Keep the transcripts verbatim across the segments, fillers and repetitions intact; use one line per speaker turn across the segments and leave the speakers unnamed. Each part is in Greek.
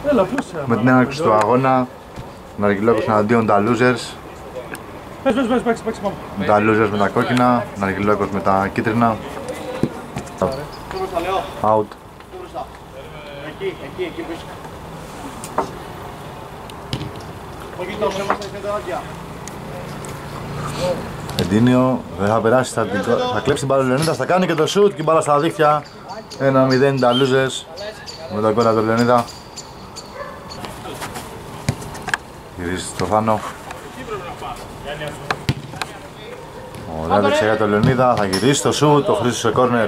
Με την έναρξη του αγώνα, Ναργιλόκος εναντίον τα losers.
Πες, πες, πες, παίξε, παίξε, πάμε.
Τα losers με τα κόκκινα, Ναργιλόκος με τα κίτρινα. Out.
Εκεί, εκεί, εκεί πίσω. Όχι τόσο, είμαστε φεδράτια.
Εντίνιο, δεν θα περάσει, θα, θα κλέψει την μπάλα ο Λεωνίδας, θα κάνει και το shoot και η μπάλα στα δίχτυα. ένα μηδέν τα losers με τον κόλλα του Λεωνίδα. Γυρίζει στο Θάνο. Ωραία δεξιά για τον Λεωνίδα, θα γυρίσει το shoot, το Χρήστος σε κόρνερ.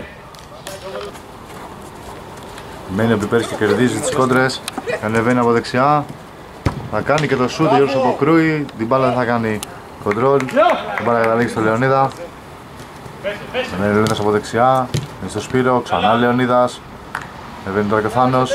Μένει ο Πιπέρης και κερδίζει τις κόντρες. Ανεβαίνει από δεξιά. Θα κάνει και το shoot, ο Γιώργος αποκρούει. Την μπάλα δεν θα κάνει κοντρόλ. Την μπάλα καταλήγει στο Λεωνίδα. Ανέβαίνει ο Λεωνίδας από δεξιά. Είναι στο Σπύρο, ξανά Λεωνίδας. Ανεβαίνει τώρα και ο Θάνος.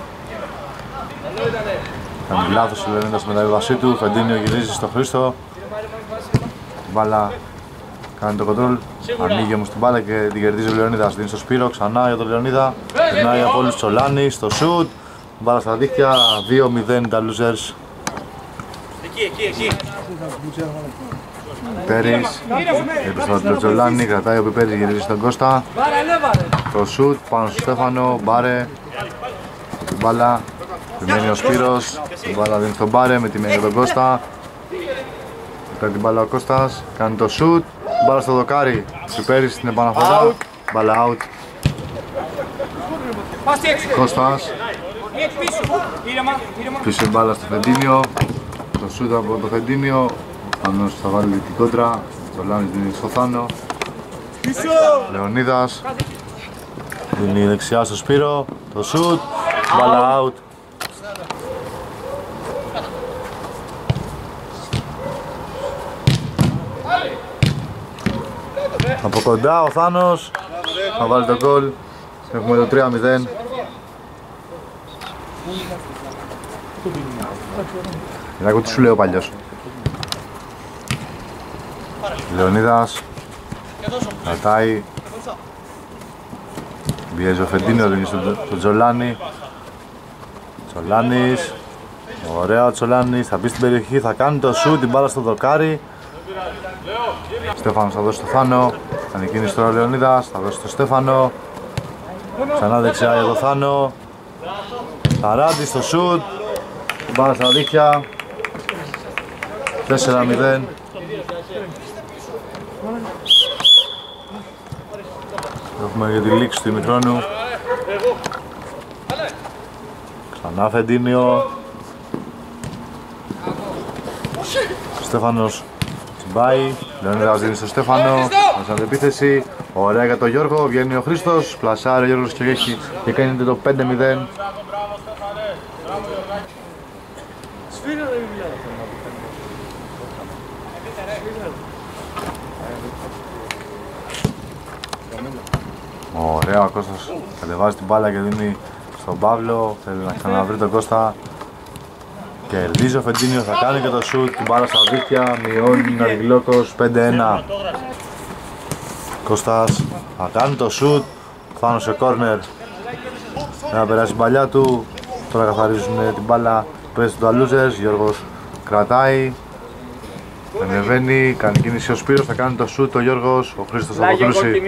Κάνει λάθος ο Λεωνίδας με τα βίβασή του. Φεντίνιο γυρίζει στο Χρήστο. Την μπάλα κάνει το κοντρόλ. Ανοίγει όμως την μπάλα και την κερδίζει ο Λεωνίδας. Δίνει στο Σπύρο, ξανά για τον Λεωνίδα. Περνάει από όλους Τσολάνη στο shoot. Μπάλα στα δίχτυα, δύο μηδέν τα losers.
Εκεί, εκεί, εκεί.
Πιπέρης, έπρεπε τον Τσολάνη, κρατάει ο Πιπέρης, γυρίζει στον Κώστα. Το shoot πάνω στο Στέφανο, Μπάρε. Την μπάλα, περιμένει ο Σπύρος. Την μπάλα δίνει στον Μπάρε με τη μία για τον Κώστα. Παίρνει την μπάλα ο Κώστας, κάνει το shoot. Μπάλα στο δοκάρι, Πιπέρης στην επαναφορά. Μπάλα out. Κώστας. Πίσω μπάλα στο Φεντίνιο. Το σούτ από το Φεντίνιο. Ανός θα βάλει την κόντρα. Τσολάνης δίνει στο Θάνο. Λεωνίδας. Δίνει δεξιά στο Σπύρο. Το σούτ. Μπάλα out. Από κοντά ο Θάνος. Θα βάλει τον γκολ. Έχουμε το τρία μηδέν. Άκου τι σου λέει ο παλιός. Λεωνίδας. Κρατάει. Πιέζει ο Φεντίνιο, δίνει στον Τζολάνη. Τσολάνης. Ωραία ο Τσολάνης, θα μπει στην περιοχή, θα κάνει το σουτ, την μπάλα στο δοκάρι. Στέφανος θα δώσει στο Θάνο. Κάνει κίνηση τώρα ο Λεωνίδας, θα δώσει στο Στέφανο. Ξανά δεξιά για το Θάνο. Ταράντη στο σουτ. Την μπάλα στα δίχτυα. τέσσερα μηδέν. Έχουμε για τη λήξη του ημιχρόνου. Ξανά Φεντίνιο. Στέφανος τσιμπάει. Λεωνίδας δίνει στο Στέφανο. Μέσα αντεπίθεση. Ωραία για τον Γιώργο. Βγαίνει ο Χρήστος. Πλασάρει ο Γιώργος και έχει και κάνει το πέντε μηδέν. Ωραία, ο Κώστας κατεβάζει την μπάλα και δίνει στον Παύλο. Θέλει να ξαναβρει τον Κώστα. Κερδίζει ο Φεντίνιο, θα κάνει και το σουτ. Την μπάλα στα δίχτυα, μειώνει ο Ναργιλόκος πέντε ένα. Κώστας θα κάνει το σουτ. Πάνω σε κόρνερ. Να περάσει η παλιά του. Τώρα καθαρίζουν την μπάλα. Παίζει του Αλούζες. Γιώργος κρατάει. Ανεβαίνει, κάνει κίνηση ο Σπύρος, θα κάνει το σουτ ο Γιώργος. Ο Χρήστος θα αποκρούσει.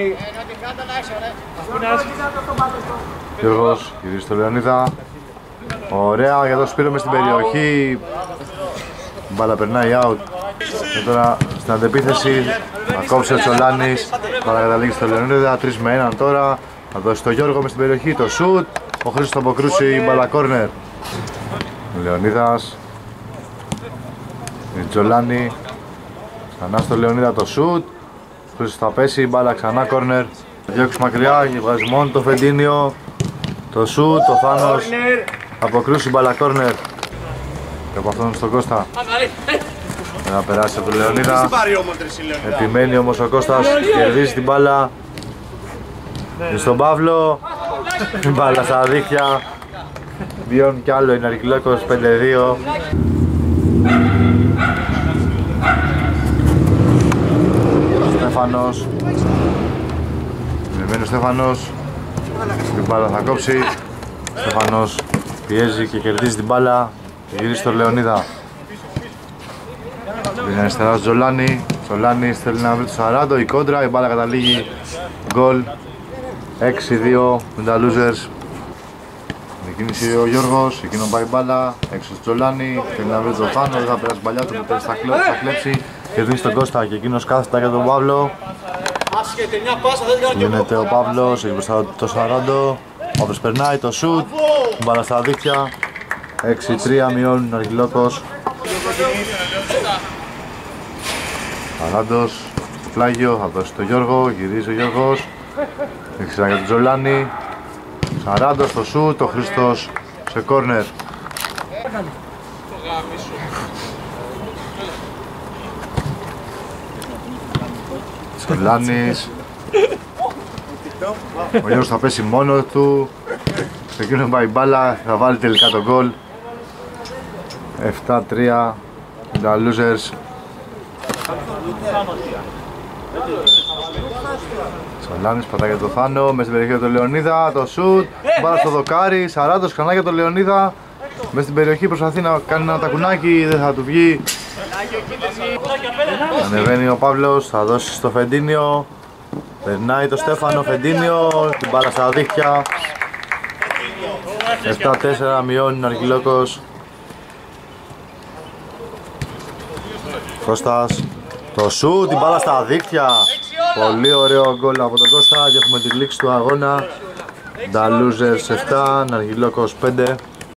Γιώργος γυρίζει στο Λεωνίδα. Ωραία για το Σπύρο μες στην περιοχή. Η μπάλα περνάει out. Και τώρα στην αντεπίθεση θα κόψει ο Τσολάνης. Η μπάλα καταλήγει στο Λεωνίδα. τρία με ένα τώρα. Θα δώσει στο Γιώργο μες στην περιοχή το σουτ. Ο Χρήστος θα αποκρούσει η μπάλα κόρνερ. Λεωνίδας. Η Τζολάνη. Ξανά στο Λεωνίδα το σουτ. Ο Χρήστος θα πέσει, η μπάλα ξανά κόρνερ. Διώξει μακριά, βγάζει μόνο το Φεντίνιο. Το σουτ, το Θάνος. Αποκρούσει μπάλα κόρνερ. Και από αυτόν στον Κώστα. Να περάσει από τον Λεωνίδα. Επιμένει όμως ο Κώστας, κερδίζει την μπάλα. Είναι στον Παύλο. Την μπάλα στα δίχτυα. Βιώνει κι άλλο, είναι Ναργιλόκος πέντε δύο. Στέφανος. Επιμένει ο Στέφανος. Την μπάλα θα κόψει. Στέφανος Πιέζει και κερδίζει την μπάλα. Γυρίζει στο Λεωνίδα. Είναι αριστερά Τζολάνι. Τζολάνι θέλει να βρει το σαράντα. Η κόντρα, η μπάλα καταλήγει. Γκολ. έξι δύο με τα losers. Κίνηση ο Γιώργος, εκείνο πάει μπάλα, έξω στο Τζολάνι, θέλει να βρει το Θάνο, δεν θα περάσει παλιά του, ποτέ θα κλέψει και δίνει στον Κώστα και εκείνος κάθεται για τον Παύλο. Γίνεται ο Παύλος, έχει μπροστά το σαράντα, ο Παύλος περνάει το σουτ, μπάλα στα δίχτυα, έξι τρία μειώνει ο Αργυλόκος. Σαράντος, στο πλάγιο, θα δώσει το Γιώργο, γυρίζει ο Γιώργος, έχει για τον Τζολάνι. Σαράντος στο σουτ, ο Χρήστος σε κόρνερ. Τζολάνης. Ο Γιώργος θα πέσει μόνο του. Σε εκείνον πάει μπάλα, θα βάλει τελικά το γκολ. επτά τρία τα losers. Σολάνης πατάει για το Θάνο, μέσα στην περιοχή του Λεωνίδα, το σουτ, μπάλα στο δοκάρι, σαράντα ξανά για το Λεωνίδα. Μέσα στην περιοχή προσπαθεί να κάνει ένα τακουνάκι, δεν θα του βγει. Ανεβαίνει ο Παύλος, θα δώσει στο Φεντίνιο. Περνάει το Στέφανο, Φεντίνιο, την μπάλα στα δίχτυα. επτά τέσσερα μειώνει ο Αργυλόκος. Κώστας, το σουτ, την μπάλα στα δίχτυα. Πολύ ωραίο γκολ από τον Κώστα και έχουμε τη λήξη του αγώνα. Τα losers επτά, Αργυλόκος πέντε.